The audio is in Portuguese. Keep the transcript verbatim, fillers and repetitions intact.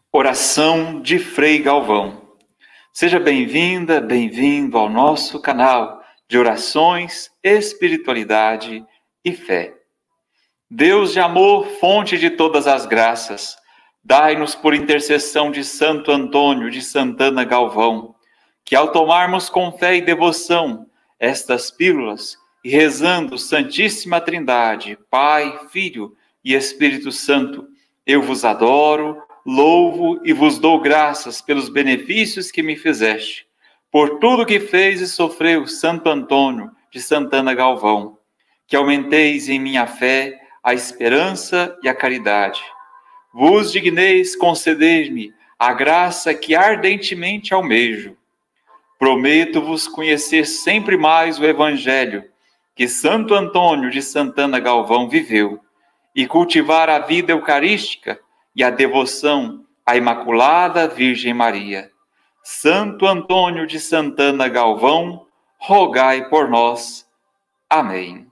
Oração de Frei Galvão. Seja bem-vinda, bem-vindo ao nosso canal de orações, espiritualidade e fé. Deus de amor, fonte de todas as graças, dai-nos por intercessão de Santo Antônio de Santana Galvão, que ao tomarmos com fé e devoção estas pílulas e rezando Santíssima Trindade, Pai, Filho e Espírito Santo, eu vos adoro, louvo e vos dou graças pelos benefícios que me fizeste, por tudo que fez e sofreu Santo Antônio de Santana Galvão, que aumenteis em minha fé a esperança e a caridade. Vos digneis conceder-me a graça que ardentemente almejo. Prometo-vos conhecer sempre mais o Evangelho que Santo Antônio de Santana Galvão viveu e cultivar a vida eucarística e a devoção à Imaculada Virgem Maria. Santo Antônio de Santana Galvão, rogai por nós. Amém.